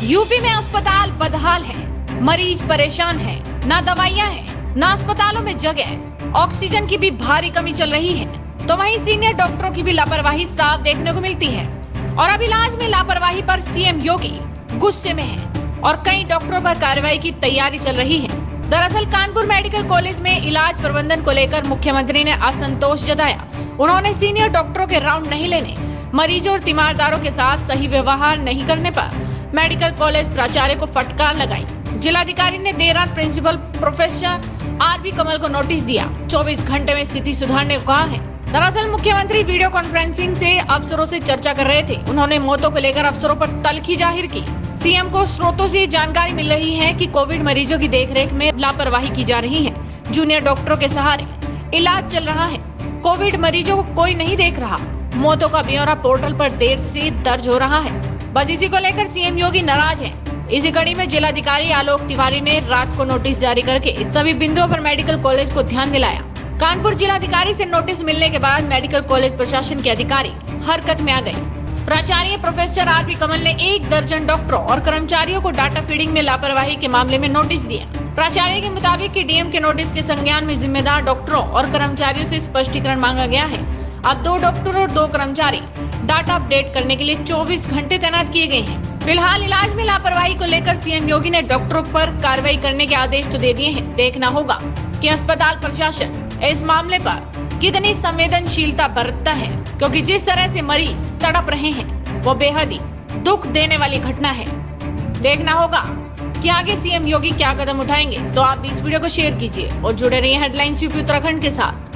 UP में अस्पताल बदहाल है, मरीज परेशान है, ना दवाइयां हैं, ना अस्पतालों में जगह, ऑक्सीजन की भी भारी कमी चल रही है। तो वहीं सीनियर डॉक्टरों की भी लापरवाही साफ देखने को मिलती है। और अब इलाज में लापरवाही पर सीएम योगी गुस्से में है और कई डॉक्टरों पर कार्रवाई की तैयारी चल रही है। दरअसल कानपुर मेडिकल कॉलेज में इलाज प्रबंधन को लेकर मुख्यमंत्री ने असंतोष जताया। उन्होंने सीनियर डॉक्टरों के राउंड नहीं लेने, मरीजों और तीमारदारों के साथ सही व्यवहार नहीं करने पर मेडिकल कॉलेज प्राचार्य को फटकार लगाई। जिलाधिकारी ने देर रात प्रिंसिपल प्रोफेसर आरबी कमल को नोटिस दिया। 24 घंटे में स्थिति सुधारने को कहा है। दरअसल मुख्यमंत्री वीडियो कॉन्फ्रेंसिंग से अफसरों से चर्चा कर रहे थे। उन्होंने मौतों को लेकर अफसरों पर तल्खी जाहिर की। सीएम को स्रोतों से जानकारी मिल रही है कि कोविड मरीजों की देखरेख में लापरवाही की जा रही है। जूनियर डॉक्टरों के सहारे इलाज चल रहा है। कोविड मरीजों को कोई नहीं देख रहा। मौतों का ब्यौरा पोर्टल पर देर से दर्ज हो रहा है। बस इसी को लेकर सीएम योगी नाराज हैं। इसी कड़ी में जिलाधिकारी आलोक तिवारी ने रात को नोटिस जारी करके सभी बिंदुओं पर मेडिकल कॉलेज को ध्यान दिलाया। कानपुर जिलाधिकारी से नोटिस मिलने के बाद मेडिकल कॉलेज प्रशासन के अधिकारी हरकत में आ गए। प्राचार्य प्रोफेसर आरबी कमल ने 1 दर्जन डॉक्टरों और कर्मचारियों को डाटा फीडिंग में लापरवाही के मामले में नोटिस दिया। प्राचार्य के मुताबिक कि डीएम के नोटिस के संज्ञान में जिम्मेदार डॉक्टरों और कर्मचारियों से स्पष्टीकरण मांगा गया है। अब 2 डॉक्टर और 2 कर्मचारी डाटा अपडेट करने के लिए 24 घंटे तैनात किए गए हैं। फिलहाल इलाज में लापरवाही को लेकर सीएम योगी ने डॉक्टरों पर कार्रवाई करने के आदेश तो दे दिए हैं। देखना होगा कि अस्पताल प्रशासन इस मामले पर कितनी संवेदनशीलता बरतता है, क्योंकि जिस तरह से मरीज तड़प रहे हैं वो बेहद ही दुख देने वाली घटना है। देखना होगा कि आगे सीएम योगी क्या कदम उठाएंगे। तो आप भी इस वीडियो को शेयर कीजिए और जुड़े रहिए हेडलाइंस यूपी उत्तराखंड के साथ।